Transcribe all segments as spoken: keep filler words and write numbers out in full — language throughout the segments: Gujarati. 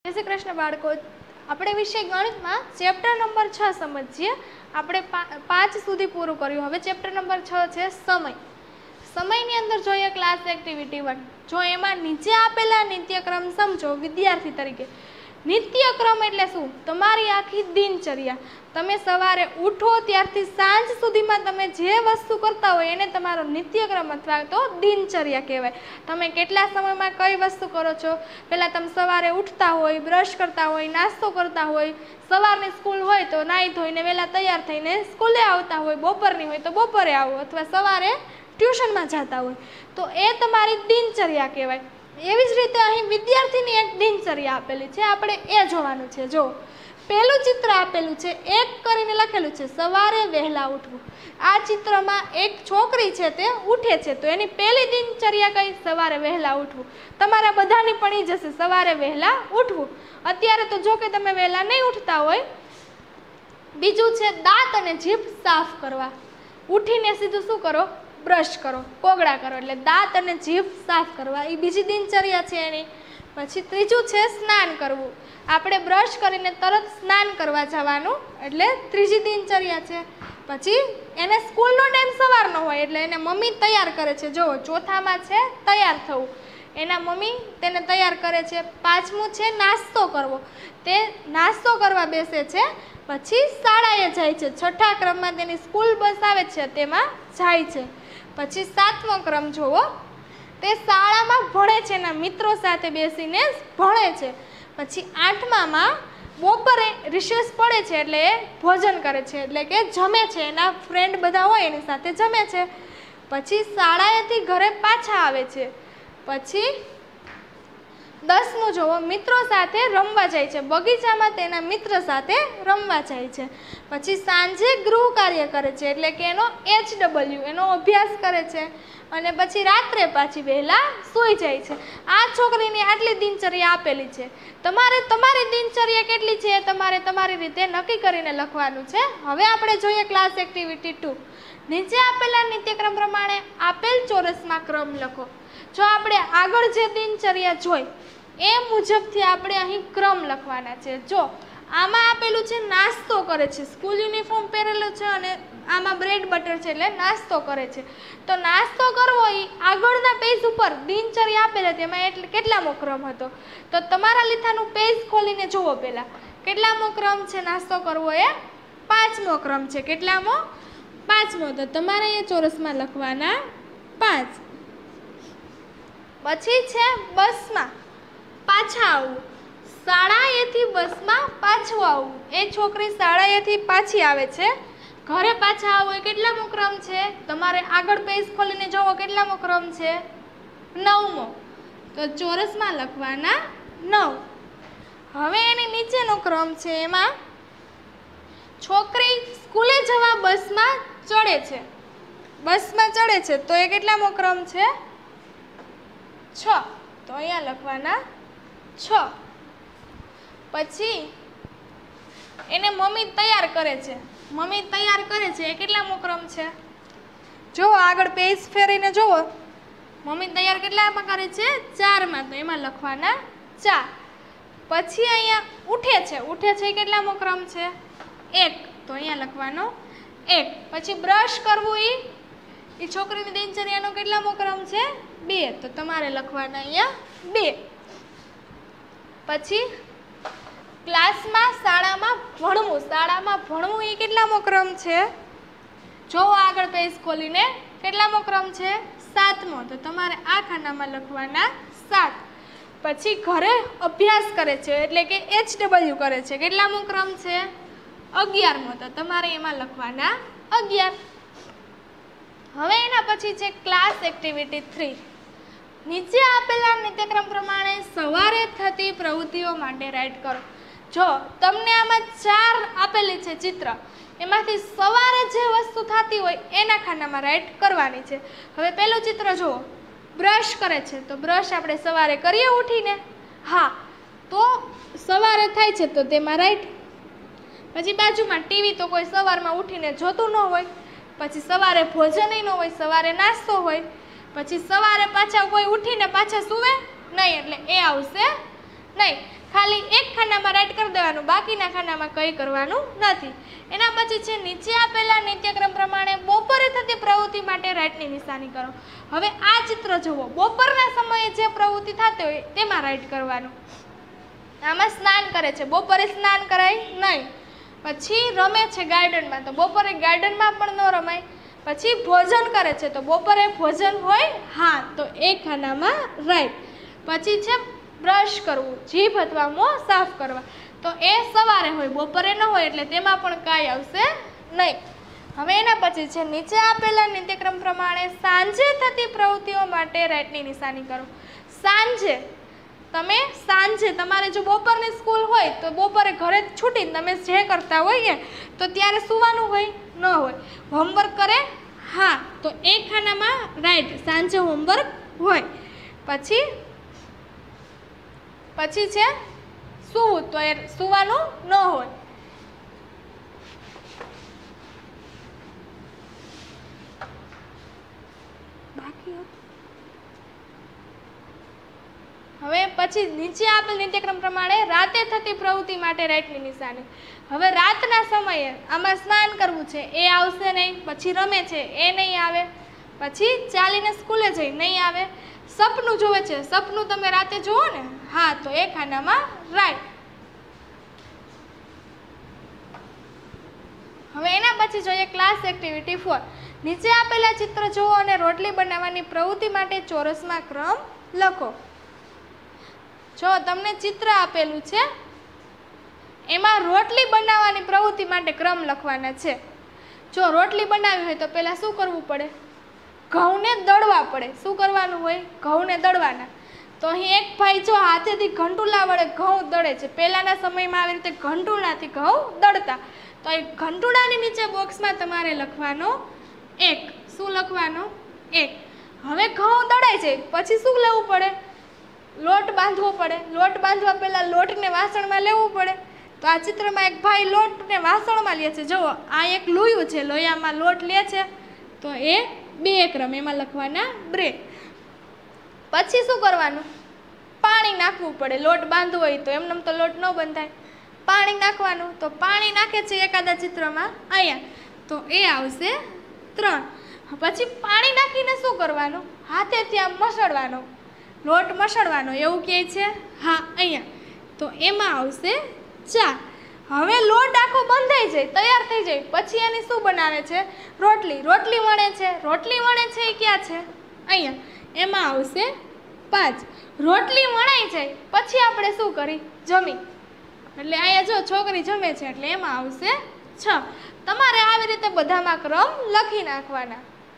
जय श्री कृष्ण बाळको, આપણે વિષય ગણિતમાં ચેપ્ટર નંબર છ સમજીએ। આપણે પાંચ સુધી પૂરું કર્યું। હવે ચેપ્ટર નંબર છ છે સમય। સમયની અંદર જોઈએ ક્લાસ એક્ટિવિટી વન। જો એમાં નીચે આપેલા નિત્યક્રમ સમજો વિદ્યાર્થી તરીકે। નિત્યક્રમ એટલે શું? તમારી આખી દિનચર્યા। તમે સવારે ઉઠો ત્યારથી સાંજ સુધીમાં તમે જે વસ્તુ કરતા હોય એને તમારો નિત્યક્રમ અથવા તો દિનચર્યા કહેવાય। તમે કેટલા સમયમાં કઈ વસ્તુ કરો છો? પહેલાં તમે સવારે ઉઠતા હોય, બ્રશ કરતા હોય, નાસ્તો કરતા હોય, સવારની સ્કૂલ હોય તો નાહી ધોઈને વહેલા તૈયાર થઈને સ્કૂલે આવતા હોય, બપોરની હોય તો બપોરે આવો અથવા સવારે ટ્યુશનમાં જતા હોય તો એ તમારી દિનચર્યા કહેવાય। એવી જ રીતે અહીં વિદ્યાર્થીની એક દિનચર્યા આપેલી છે, આપણે એ જોવાનું છે। જો પહેલું ચિત્ર આપેલું છે, એક કરીને લખેલું છે સવારે વહેલા ઉઠવું। આ ચિત્રમાં એક છોકરી છે તે ઉઠે છે તો એની પહેલી દિનચર્યા કઈ? સવારે વહેલા ઉઠવું। તમારા બધાની પણ એ જશે સવારે વહેલા ઉઠવું। અત્યારે તો જો કે તમે વહેલા નહીં ઉઠતા હોય। બીજું છે દાંત અને જીભ સાફ કરવા। ઉઠીને સીધું શું કરો? બ્રશ કરો, કોગળા કરો, એટલે દાંત અને જીભ સાફ કરવા, એ બીજી દિનચર્યા છે એની। પછી ત્રીજું છે સ્નાન કરવું। આપણે બ્રશ કરીને તરત સ્નાન કરવા જવાનું, એટલે ત્રીજી દિનચર્યા છે। પછી એને સ્કૂલનો ટાઈમ સવારનો હોય એટલે એને મમ્મી તૈયાર કરે છે। જુઓ ચોથામાં છે તૈયાર થવું, એના મમ્મી તેને તૈયાર કરે છે। પાંચમું છે નાસ્તો કરવો, તે નાસ્તો કરવા બેસે છે। પછી શાળાએ જાય છે, છઠ્ઠા ક્રમમાં તેની સ્કૂલ બસ આવે છે તેમાં જાય છે। પછી સાતમો ક્રમ જોવો, તે શાળામાં ભણે છે, એના મિત્રો સાથે બેસીને ભણે છે। પછી આઠમામાં બપોરે રિસેસ પડે છે એટલે એ ભોજન કરે છે, એટલે કે જમે છે, એના ફ્રેન્ડ બધા હોય એની સાથે જમે છે। પછી શાળાએથી ઘરે પાછા આવે છે। પછી દસમું જોવો, મિત્રો સાથે રમવા જાય છે, બગીચામાં તેના મિત્ર સાથે રમવા જાય છે। પછી સાંજે ગૃહ કાર્ય કરે છે, એટલે કે એનો એચ ડબલ્યુ એનો અભ્યાસ કરે છે। અને પછી રાત્રે પાછી વહેલા સૂઈ જાય છે। આ છોકરીની આટલી દિનચર્યા આપેલી છે। તમારે તમારી દિનચર્યા કેટલી છે એ તમારે તમારી રીતે નક્કી કરીને લખવાનું છે। હવે આપણે જોઈએ ક્લાસ એક્ટિવિટી ટુ। નીચે આપેલા નિત્યક્રમ પ્રમાણે આપેલ ચોરસમાં ક્રમ લખો। જો આપણે આગળ જે દિનચર્યા જોઈ એ મુજબથી આપણે અહીં ક્રમ લખવાના છે। જો આમાં આપેલું છે નાસ્તો કરે છે, સ્કૂલ યુનિફોર્મ પહેરેલો છે અને આમાં બ્રેડ બટર છે એટલે નાસ્તો કરે છે। તો નાસ્તો કરવો એ આગળના પેજ ઉપર દિનચર્યા આપેલા તેમાં એટલે કેટલામો ક્રમ હતો? તો તમારા લીથાનું પેજ ખોલીને જુઓ, પહેલાં કેટલામો ક્રમ છે નાસ્તો કરવો? એ પાંચમો ક્રમ છે। કેટલામો? પાંચમો। તો તમારે એ ચોરસમાં લખવાના પાંચ। પછી છે બસમાં પાછા આવવું। શાળાએથી બસમાં પાછું આવવું, એ છોકરી શાળાએથી પાછી આવે છે, ઘરે પાછા આવવું એ કેટલામો ક્રમ છે? તમારે આગળ પેજ ખોલીને જોવો કેટલામો ક્રમ છે? નવમો। તો ચોરસમાં લખવાના નવ। હવે એની નીચેનો ક્રમ છે, એમાં છોકરી સ્કૂલે જવા બસમાં ચડે છે, બસમાં ચડે છે તો એ કેટલામો ક્રમ છે? છ। તો અહીંયા લખવાના છ। પછી એને મમ્મી તૈયાર કરે છે, મમ્મી તૈયાર કરે છે એ કેટલામો ક્રમ છે? જો આગળ પેજ ફેરીને જુઓ, મમ્મી તૈયાર કેટલામાં કરે છે? ચારમાં, તો એમાં લખવાના ચાર। પછી અહીંયા ઉઠે છે, ઉઠે છે એ કેટલામો ક્રમ છે? એક, તો અહીંયા લખવાનો એક। પછી બ્રશ કરવું એ એ છોકરીની દિનચર્યાનો કેટલામો ક્રમ છે? બે, તો તમારે લખવાના અહીંયા બે। પછી ક્લાસમાં શાળામાં ભણવું, શાળામાં ભણવું એ કેટલામો ક્રમ છે? જો આગળ પેજ ખોલીને કેટલામો ક્રમ છે? સાતમો, તો તમારે આ ખાનામાં લખવાના સાત। પછી ઘરે અભ્યાસ કરે છે એટલે કે એચ ડબલ્યુ કરે છે, કેટલામો ક્રમ છે? અગિયારમો, તો તમારે એમાં લખવાના અગિયાર। હવે એના પછી છે ક્લાસ એક્ટિવિટી થ્રી। નીચે આપેલા નિત્યક્રમ પ્રમાણે સવારે થતી પ્રવૃત્તિઓ માટે રાઇટ કરો। જો તમને આમાં ચાર આપેલી છે ચિત્ર, એમાંથી સવારે જે વસ્તુ થતી હોય એના ખાનામાં રાઇટ કરવાની છે। હવે પહેલું ચિત્ર જુઓ, બ્રશ કરે છે, તો બ્રશ આપણે સવારે કરીએ ઉઠીને? હા, તો સવારે થાય છે તો તેમાં રાઇટ। પછી બાજુમાં ટીવી તો કોઈ સવારમાં ઉઠીને જોતું ન હોય। પછી સવારે ભોજનય ન હોય, સવારે નાસ્તો હોય। પછી સવારે પાછા કોઈ ઉઠીને પાછા સૂવે નહીં એટલે એ આવશે નહીં। ખાલી એક ખાનામાં રાઈટ કરી દેવાનું, બાકીના ખાનામાં કંઈ કરવાનું નથી. એના પછી છે નીચે આપેલા નિત્યક્રમ પ્રમાણે બપોરે થતી પ્રવૃત્તિ માટે રાઈટની નિશાની કરો. હવે આ ચિત્ર જુઓ, બપોરના સમયે જે પ્રવૃત્તિ થતી હોય તેમાં રાઈટ કરવાનું. આમાં સ્નાન કરે છે, બપોરે સ્નાન કરાય નહીં. પછી રમે છે ગાર્ડનમાં, તો બપોરે ગાર્ડનમાં પણ ન રમાય. પછી ભોજન કરે છે, તો બપોરે ભોજન હોય હા, તો એ ખાનામાં રાઈટ. પછી છે બ્રશ કરવું, જીભ અથવા મોં સાફ કરવા, તો એ સવારે હોય, બપોરે ન હોય, એટલે તેમાં પણ કાંઈ આવશે નહીં. હવે એના પછી છે નીચે આપેલા નિત્યક્રમ પ્રમાણે સાંજે થતી પ્રવૃત્તિઓ માટે રાઈટની નિશાની કરો. સાંજે તમે સાંજે તમારે જો બપોરની સ્કૂલ હોય તો બપોરે ઘરે છૂટીને તમે જે કરતા હોઈએ તો ત્યારે સૂવાનું હોય ન હોય. હોમવર્ક કરે હા, તો એક ખાનામાં રાઈટ, સાંજે હોમવર્ક હોય. પછી પછી છે સૂવું, તો એ સૂવાનું ન હોય. બાકી હવે પછી નીચે આપેલ નિત્યક્રમ પ્રમાણે રાતે થતી પ્રવૃત્તિ માટે રાઈટની નિશાની. હવે રાતના સમયે આમાં સ્નાન કરવું છે એ આવશે નહીં. પછી રમે છે એ નહીં આવે. પછી ચાલીને સ્કૂલે જઈ નહીં આવે. સપનું જોવે છે, સપનું તમે રાતે જુઓ ને હા, તો એ ખાનામાં રાઈટ. હવે એના પછી જોઈએ ક્લાસ એક્ટિવિટી ફોર. નીચે આપેલા ચિત્ર જુઓ અને રોટલી બનાવવાની પ્રવૃત્તિ માટે ચોરસમાં ક્રમ લખો. જો તમને ચિત્ર આપેલું છે, એમાં રોટલી બનાવવાની પ્રવૃત્તિ માટે ક્રમ લખવાના છે. જો રોટલી બનાવી હોય તો પહેલાં શું કરવું પડે? ઘઉંને દળવા પડે. શું કરવાનું હોય? ઘઉંને દળવાના. તો અહીં એક ભાઈ જો હાથેથી ઘંટુલા વડે ઘઉં દળે છે. પહેલાંના સમયમાં આવી રીતે ઘંટુલાથી ઘઉં દળતા. તો એ ઘંટુલાની નીચે બોક્સમાં તમારે લખવાનો એક. શું લખવાનો? એક. હવે ઘઉં દળાય છે પછી શું લેવું પડે? લોટ બાંધવો પડે. લોટ બાંધવા પહેલાં લોટને વાસણમાં લેવું પડે. તો આ ચિત્રમાં એક ભાઈ લોટને વાસણમાં લે છે. જુઓ, આ એક લોયું છે, લોયામાં લોટ લે છે, તો એ બે ક્રમ એમાં લખવાના બ્રે. પછી શું કરવાનું? પાણી નાખવું પડે. લોટ બાંધવો હોય તો એમને તો લોટ ન બંધાય, પાણી નાખવાનું. તો પાણી નાખે છે એકાદા ચિત્રમાં અહીંયા, તો એ આવશે ત્રણ. પછી પાણી નાખીને શું કરવાનું? હાથેથી આમ મસળવાનો, લોટ મસળવાનો એવું કહે છે હા અહીંયા, તો એમાં આવશે ચાર. હવે લોટ આખો બંધાઈ જાય, તૈયાર થઈ જાય, પછી એની શું બનાવે છે? રોટલી. રોટલી વણે છે. રોટલી વણે છે એ ક્યાં છે? અહીંયા, એમાં આવશે પાંચ. રોટલી વણાઈ જાય પછી આપણે શું કરી? જમી. એટલે અહીંયા જો છોકરી જમે છે એટલે એમાં આવશે છ. તમારે આવી રીતે બધામાં ક્રમ લખી નાખવાના.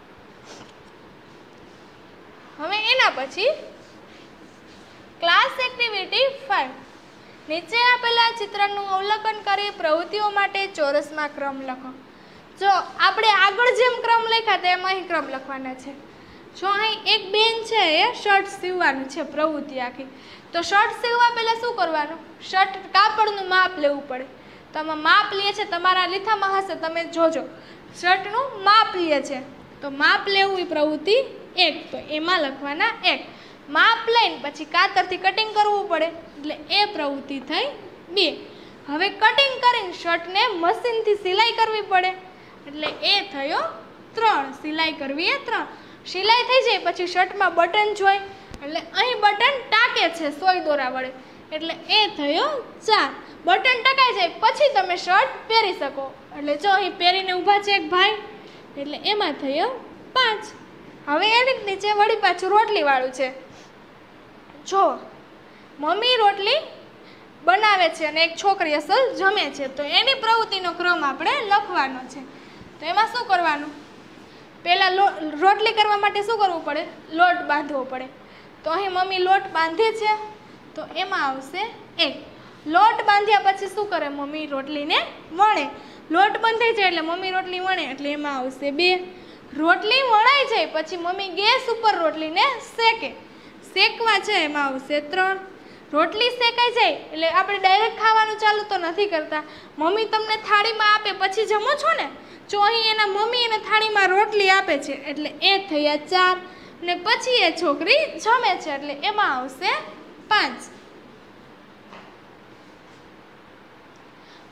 હવે એના પછી ક્લાસ એક્ટિવિટી ફાઈવ. નીચે આપેલા ચિત્રનું અવલોકન કરી પ્રવૃત્તિઓ માટે ચોરસમાં ક્રમ લખો. જો આપણે આગળ જેમ ક્રમ લખ્યા તેમ અહીં ક્રમ લખવાના છે. જો અહીં એક બેન છે એ શર્ટ સીવવાનું છે પ્રવૃત્તિ આખી. તો શર્ટ સીવવા પહેલાં શું કરવાનું? શર્ટ કાપડનું માપ લેવું પડે. તો આમાં માપ લે છે, તમારા લીથામાં હશે, તમે જોજો. શર્ટનું માપ લે છે, તો માપ લેવું એ પ્રવૃત્તિ એક, તો એમાં લખવાના એક. માપ લઈને પછી કાતરથી કટિંગ કરવું પડે, એટલે એ પ્રવૃત્તિ થઈ બે. હવે કટિંગ કરીને શર્ટને મશીનથી સિલાઈ કરવી પડે, એટલે એ થયો ત્રણ. સિલાઈ કરવી એ ત્રણ. સિલાઈ થઈ જાય પછી શર્ટમાં બટન જોઈ, એટલે અહીં બટન ટાંકે છે સોય દોરા વડે, એટલે એ થયો ચાર. બટન ટકાઈ જાય પછી તમે શર્ટ પહેરી શકો, એટલે જો અહીં પહેરીને ઊભા છે એક ભાઈ, એટલે એમાં થયો પાંચ. હવે એની નીચે વળી પાછું રોટલીવાળું છે. જો મમ્મી રોટલી બનાવે છે અને એક છોકરી અસલ જમે છે, તો એની પ્રવૃત્તિનો ક્રમ આપણે લખવાનો છે. તો એમાં શું કરવાનું? પહેલાં લો રોટલી કરવા માટે શું કરવું પડે? લોટ બાંધવો પડે. તો અહીં મમ્મી લોટ બાંધે છે, તો એમાં આવશે એક. લોટ બાંધ્યા પછી શું કરે? મમ્મી રોટલીને વણે. લોટ બંધાઈ જાય એટલે મમ્મી રોટલી વણે, એટલે એમાં આવશે બે. રોટલી વણાઈ જાય પછી મમ્મી ગેસ ઉપર રોટલીને શેકે. શેકવા છે એમાં આવશે ત્રણ. રોટલી શેકાઈ જાય એટલે આપણે ડાયરેક્ટ ખાવાનું ચાલુ તો નથી કરતા. મમ્મી તમને થાળીમાં આપે પછી જમો છો ને, જો અહીં એના મમ્મી એને થાળીમાં રોટલી આપે છે, એટલે એ થયા ચાર. ને પછી એ છોકરી જમે છે, એટલે એમાં આવશે પાંચ.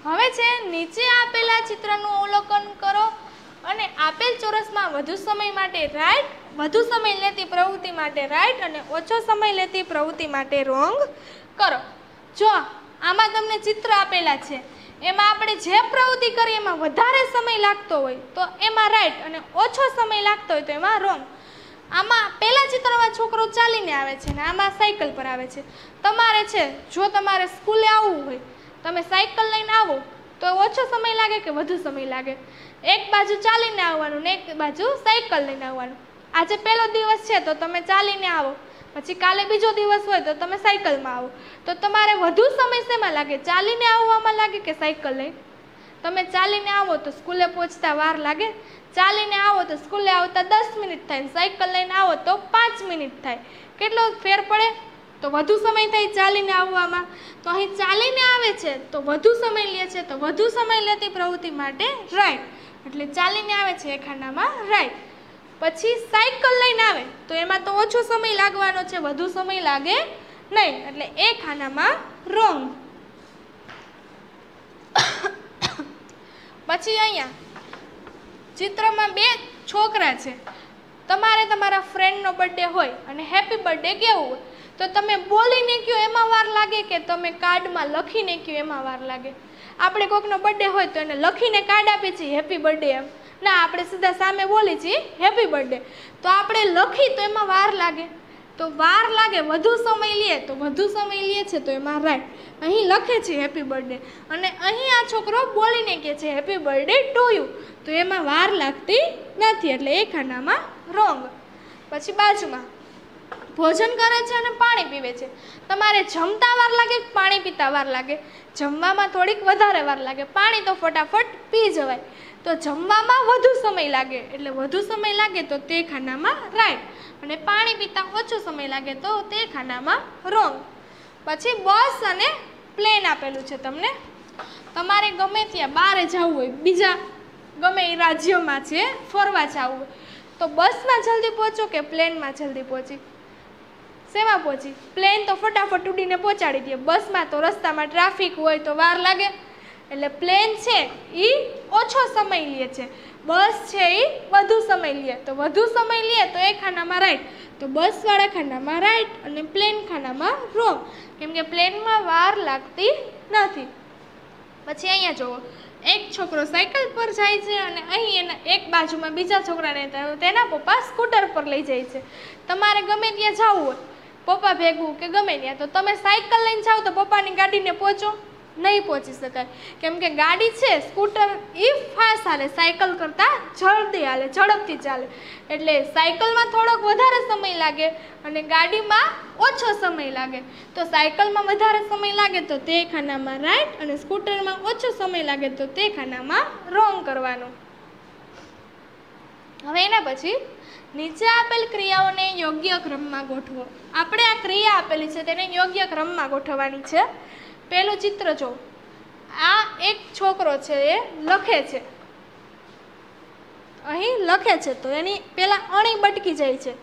હવે છે નીચે આપેલા ચિત્રનું અવલોકન કરો અને આપેલ ચોરસમાં વધુ સમય માટે રાઈટ, વધુ સમય લેતી પ્રવૃત્તિ માટે રાઈટ અને ઓછો સમય લેતી પ્રવૃત્તિ માટે રોંગ કરો. જો આમાં તમને ચિત્ર આપેલા છે, એમાં આપણે જે પ્રવૃત્તિ કરીએ એમાં વધારે સમય લાગતો હોય તો એમાં રાઈટ અને ઓછો સમય લાગતો હોય તો એમાં રોંગ. આમાં પહેલા ચિત્રમાં છોકરો ચાલીને આવે છે ને આમાં સાયકલ પર આવે છે. તમારે છે જો તમારે સ્કૂલે આવવું હોય, તમે સાયકલ લઈને આવો તો ઓછો સમય લાગે કે વધુ સમય લાગે? એક બાજુ ચાલીને આવવાનું ને એક બાજુ સાયકલ લઈને આવવાનું. આજે પહેલો દિવસ છે તો તમે ચાલીને આવો, પછી કાલે બીજો દિવસ હોય તો તમે સાયકલમાં આવો, તો તમારે વધુ સમય શેમાં લાગે? ચાલીને આવવામાં લાગે કે સાયકલ લઈને? તમે ચાલીને આવો તો સ્કૂલે પહોંચતા વાર લાગે? ચાલીને આવો તો સ્કૂલે આવતા દસ મિનિટ થાય, સાયકલ લઈને આવો તો પાંચ મિનિટ થાય. કેટલો ફેર પડે? તો વધુ સમય થાય ચાલીને આવવામાં. તો અહીં ચાલીને આવે છે તો વધુ સમય લે છે, તો વધુ સમય લેતી પ્રવૃત્તિ માટે રાઈટ, એટલે ચાલીને આવે છે એ ખાનામાં રાઈટ. પછી સાયકલ લઈને આવે તો એમાં તો ઓછો સમય લાગવાનો છે, વધુ સમય લાગે નહીં, એટલે એ ખાનામાં રોંગ. પછી અહીંયા ચિત્રમાં બે છોકરા છે. તમારે તમારા ફ્રેન્ડનો બર્થડે હોય અને હેપી બર્થડે કહેવું હોય તો તમે બોલીને કહો એમાં વાર લાગે કે તમે કાર્ડમાં લખીને કહો એમાં વાર લાગે? આપણે કોઈકનો બર્થડે હોય તો એને લખીને કાર્ડ આપીએ છીએ હેપી બર્થડે એમ ના, આપણે સીધા સામે બોલી છીએ હેપી બર્થડે. તો આપણે લખી તો એમાં વાર લાગે, તો વાર લાગે વધુ સમય લે તો વધુ સમય લે છે તો એમાં રાઈટ. અહીં લખે છે હેપી બર્થડે અને અહીં આ છોકરો બોલીને કહે છે હેપી બર્થડે ટુ યુ, તો એમાં વાર લાગતી નથી, એટલે એ ખાનામાં રોંગ. પછી બાજુમાં ભોજન કરે છે અને પાણી પીવે છે. તમારે જમતા વાર લાગે કે પાણી પીતા વાર લાગે? જમવામાં થોડીક વધારે વાર લાગે, પાણી તો ફટાફટ પી જવાય. તો જમવામાં વધુ સમય લાગે, એટલે વધુ સમય લાગે તો તે ખાનામાં રાઈટ, અને પાણી પીતા ઓછો સમય લાગે તો તે ખાનામાં રોંગ. પછી બસ અને પ્લેન આપેલું છે તમને. તમારે ગમે ત્યાં બહાર જવું હોય, બીજા ગમે એ રાજ્યમાં છે ફરવા જવું હોય, તો બસમાં જલ્દી પહોંચો કે પ્લેનમાં જલ્દી પહોંચી? શેમાં પહોંચી? પ્લેન તો ફટાફટ ઉડીને પહોંચાડી દે, બસમાં તો રસ્તામાં ટ્રાફિક હોય તો વાર લાગે, એટલે પ્લેન છે એ ઓછો સમય લે છે, બસ છે એ વધુ સમય લે, તો વધુ સમય લે તો એ ખાનામાં રાઈટ, તો બસવાળા ખાનામાં રાઈટ અને પ્લેન ખાનામાં રોંગ, કેમ કે પ્લેનમાં વાર લાગતી નથી. પછી અહીંયા જુઓ, એક છોકરો સાયકલ પર જાય છે અને અહીં એના એક બાજુમાં બીજા છોકરાને તેના પપ્પા સ્કૂટર પર લઈ જાય છે. તમારે ગમે ત્યાં જવું હોય પપ્પા ભેગું કે ગમે ત્યાં, તો તમે સાયકલ લઈને જાઓ તો પપ્પાની ગાડીને પહોંચો? નહીં પહોંચી શકાય, કેમ કે ગાડી છે સ્કૂટર એ ફાસ્ટ હાલે, સાયકલ કરતાં જલ્દી હાલે, ઝડપથી ચાલે, એટલે સાયકલમાં થોડોક વધારે સમય લાગે અને ગાડીમાં ઓછો સમય લાગે. તો સાયકલમાં વધારે સમય લાગે તો તે ખાનામાં રાઈટ અને સ્કૂટરમાં ઓછો સમય લાગે તો તે ખાનામાં રોંગ કરવાનું. હવે એના પછી નીચે આપેલ ક્રિયાઓને યોગ્ય ક્રમમાં ગોઠવો. આપણે આ ક્રિયા આપેલી છે તેને યોગ્ય ક્રમમાં ગોઠવવાની છે. પહેલું ચિત્ર જો, આ એક છોકરો છે એ લખે છે, અહીં લખે છે તો એની પહેલાં અણી બટકી જાય છે,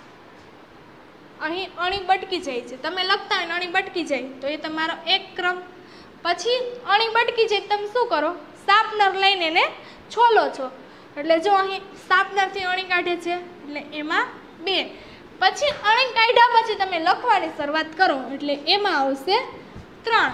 અહીં અણી બટકી જાય છે. તમે લખતા હોય ને અણી બટકી જાય તો એ તમારો એક ક્રમ. પછી અણી બટકી જાય તમે શું કરો? શાર્પનર લઈને એને છોલો છો, એટલે જો અહીં શાર્પનરથી અણી કાઢે છે એટલે એમાં બે. પછી અણી કાઢ્યા પછી તમે લખવાની શરૂઆત કરો એટલે એમાં આવશે ત્રણ.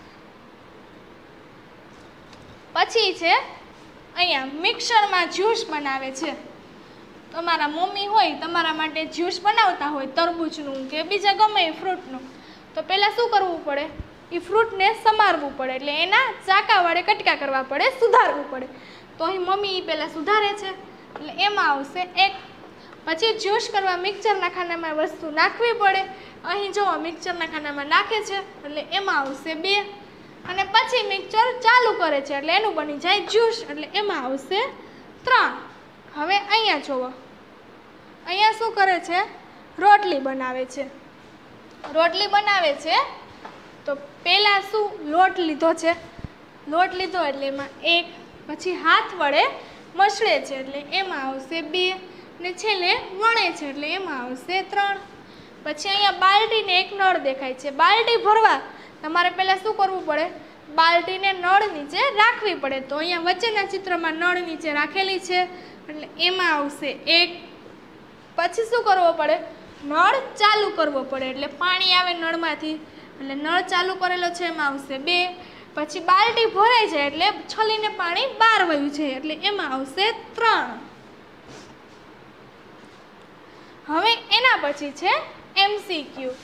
પછી છે અહીંયા મિક્સરમાં જ્યુસ બનાવે છે. તમારા મમ્મી હોય તમારા માટે જ્યુસ બનાવતા હોય તરબૂચનું કે બીજા ગમે એ ફ્રૂટનું, તો પહેલાં શું કરવું પડે? એ ફ્રૂટને સમારવું પડે, એટલે એના ચાકા વડે કટકા કરવા પડે, સુધારવું પડે. તો અહીં મમ્મી એ પહેલાં સુધારે છે એટલે એમાં આવશે એક. પછી જ્યુસ કરવા મિક્સરના ખાનામાં વસ્તુ નાખવી પડે, અહીં જો મિક્સરના ખાનામાં નાખે છે એટલે એમાં આવશે બે. અને પછી મિક્સર ચાલુ કરે છે એટલે એનું બની જાય જ્યુસ, એટલે એમાં આવશે ત્રણ. હવે અહીંયા જુઓ, અહીંયા શું કરે છે? રોટલી બનાવે છે. રોટલી બનાવે છે તો પહેલાં શું લોટ લીધો છે, લોટ લીધો એટલે એમાં એક. પછી હાથ વડે મસળે છે એટલે એમાં આવશે બે, ને છેલ્લે વણે છે એટલે એમાં આવશે ત્રણ. પછી અહીંયા બાલટીને એક નળ દેખાય છે. બાલટી ભરવા તમારે પહેલાં શું કરવું પડે? બાલટીને નળ નીચે રાખવી પડે. તો અહીંયા વચ્ચેના ચિત્રમાં નળ નીચે રાખેલી છે એટલે એમાં આવશે એક. પછી શું કરવો પડે? નળ ચાલુ કરવો પડે એટલે પાણી આવે નળમાંથી એટલે નળ ચાલુ કરેલો છે એમાં આવશે બે. પછી બાલટી ભરાઈ જાય એટલે છલીને પાણી બહાર વયું છે એટલે એમાં આવશે ત્રણ. હવે એના પછી છે એમસીક્યુ.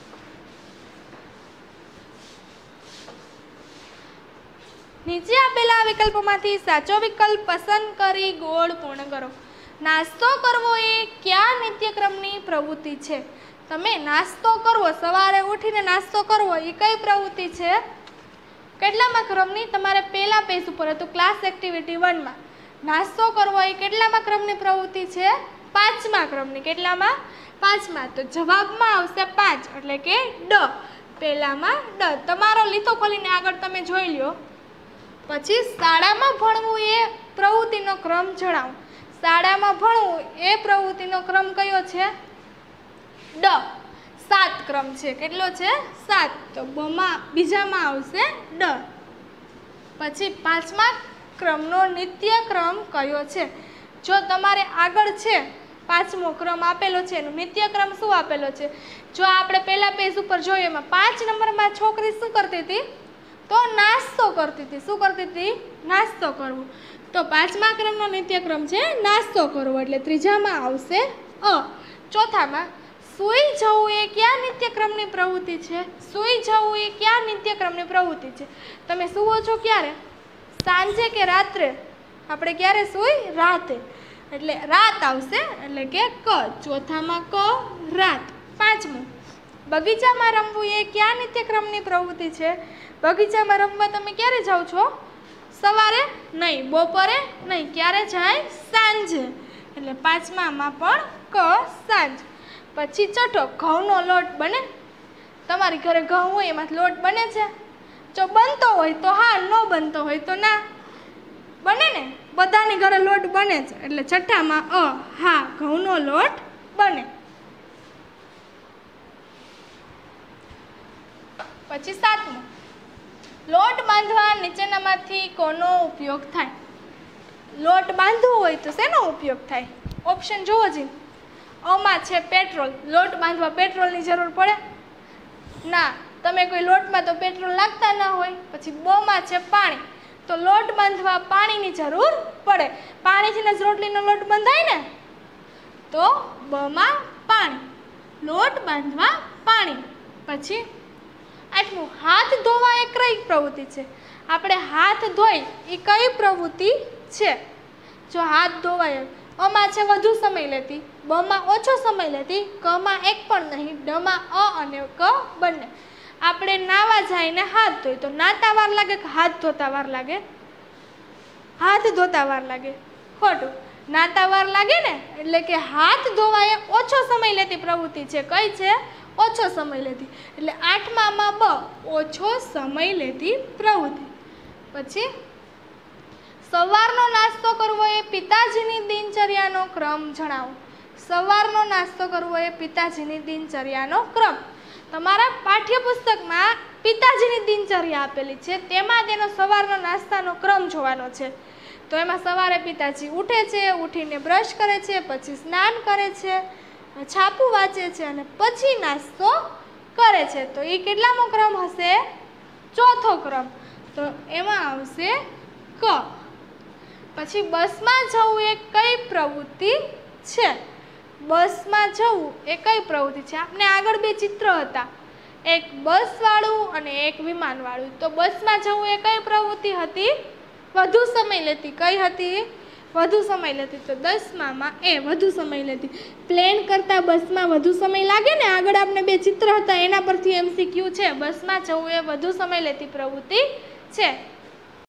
નીચે આપેલા વિકલ્પોમાંથી સાચો વિકલ્પ પસંદ કરી ગોળ પૂર્ણ કરો. નાસ્તો કરવો એ કયા નિત્યક્રમની પ્રવૃત્તિ છે? તમે નાસ્તો કરવો, સવારે ઉઠીને નાસ્તો કરવો એ કઈ પ્રવૃત્તિ છે? કેટલામા ક્રમની? તમારે પહેલા પેજ ઉપર હતું ક્લાસ એક્ટિવિટી વનમાં. નાસ્તો કરવો એ કેટલામા ક્રમની પ્રવૃત્તિ છે? પાંચમા ક્રમની. કેટલામાં? પાંચમા. તો જવાબમાં આવશે પાંચ એટલે કે ડ. પહેલામાં ડ. તમારો લીધો ખોલીને આગળ તમે જોઈ લ્યો. પછી શાળામાં ભણવું એ પ્રવૃત્તિનો ક્રમ જણાવો. શાળામાં ભણવું એ પ્રવૃત્તિનો ક્રમ કયો છે? ડ. સાત ક્રમ છે. કેટલો છે? સાત. તો બમાં બીજામાં આવશે ડ. પછી પાંચમા ક્રમનો નિત્ય ક્રમ કયો છે? જો તમારે આગળ છે પાંચમો ક્રમ આપેલો છે એનો નિત્ય ક્રમ શું આપેલો છે? જો આપણે પહેલા પેજ ઉપર જોઈએ એમાં પાંચ નંબરમાં છોકરી શું કરતી હતી? તો નાસ્તો કરતી હતી. શું કરતી હતી? નાસ્તો કરવો. તો પાંચમા ક્રમનો નિત્યક્રમ છે નાસ્તો કરવો એટલે ત્રીજામાં આવશે અ. ચોથામાં સૂઈ જવું એ કયા નિત્યક્રમની પ્રવૃત્તિ છે? સૂઈ જવું એ કયા નિત્યક્રમની પ્રવૃત્તિ છે? તમે સૂવો છો ક્યારે? સાંજે કે રાત્રે? આપણે ક્યારે સૂઈ? રાતે. એટલે રાત આવશે એટલે કે ક. ચોથામાં ક રાત. પાંચમું બગીચામાં રમવું એ કયા નિત્યક્રમની પ્રવૃત્તિ છે? બગીચામાં રમવા તમે ક્યારે જાઓ છો? સવારે નહીં, બપોરે નહીં. ક્યારે જાય? સાંજે. એટલે પાંચમામાં પણ ક સાંજ. પછી છઠ્ઠો ઘઉંનો લોટ બને. તમારી ઘરે ઘઉં હોય એમાં લોટ બને છે? જો બનતો હોય તો હા, ન બનતો હોય તો ના. બને ને? બધાની ઘરે લોટ બને છે એટલે છઠ્ઠામાં અ હા ઘઉંનો લોટ બને. પછી સાતમું લોટ બાંધવા નીચેનામાંથી કોનો ઉપયોગ થાય? લોટ બાંધવો હોય તો શેનો ઉપયોગ થાય? ઓપ્શન જોવો જી. અમાં છે પેટ્રોલ. લોટ બાંધવા પેટ્રોલની જરૂર પડે? ના. તમે કોઈ લોટમાં તો પેટ્રોલ નાખતા ના હોય. પછી બમાં છે પાણી. તો લોટ બાંધવા પાણીની જરૂર પડે. પાણીથી જ રોટલીનો લોટ બંધાય ને? તો બમાં પાણી. લોટ બાંધવા પાણી. પછી આઠમું હાથ ધોવા એ કઈ પ્રવૃત્તિ છે? આપણે હાથ ધોઈ એ કઈ પ્રવૃત્તિ છે? જો હાથ ધોવાય અમાં છે વધુ સમય લેતી, બમાં ઓછો સમય લેતી, કમાં એક પણ નહીં, ડમાં અ અને ક બંને. આપણે નાવા જઈને હાથ ધોઈ તો નાતા વાર લાગે કે હાથ ધોતા વાર લાગે? હાથ ધોતા વાર લાગે. ખોટું. નાતા વાર લાગે ને? એટલે કે હાથ ધોવા એ ઓછો સમય લેતી પ્રવૃત્તિ છે. કઈ છે? ઓછો સમય લેતી. એટલે આઠમામાં બ ઓછો સમય લેતી પ્રવૃત્તિ. પછી સવારનો નાસ્તો કરવો એ પિતાજીની દિનચર્યાનો ક્રમ જણાવો. સવારનો નાસ્તો કરવો એ પિતાજીની દિનચર્યાનો ક્રમ. તમારા પાઠ્યપુસ્તકમાં પિતાજીની દિનચર્યા આપેલી છે તેમાં તેનો સવારનો નાસ્તાનો ક્રમ જોવાનો છે. તો એમાં સવારે પિતાજી ઉઠે છે, ઉઠીને બ્રશ કરે છે, પછી સ્નાન કરે છે, છાપું વાંચે છે અને પછી નાસ્તો કરે છે. તો એ કેટલામો ક્રમ હશે? ચોથો ક્રમ. તો એમાં આવશે ક. પછી બસમાં જવું એ કઈ પ્રવૃત્તિ છે? બસમાં જવું એ કઈ પ્રવૃત્તિ છે? આપણે આગળ બે ચિત્ર હતા, એક બસવાળું અને એક વિમાનવાળું. તો બસમાં જવું એ કઈ પ્રવૃત્તિ હતી? વધુ સમય લેતી. કઈ હતી? વધુ સમય લેતી. તો દસમામાં એ વધુ સમય લેતી. પ્લેન કરતાં બસમાં વધુ સમય લાગે ને? આગળ આપણે બે ચિત્ર હતા એના પરથી એમસીક્યુ છે. બસમાં જવું એ વધુ સમય લેતી પ્રવૃત્તિ છે.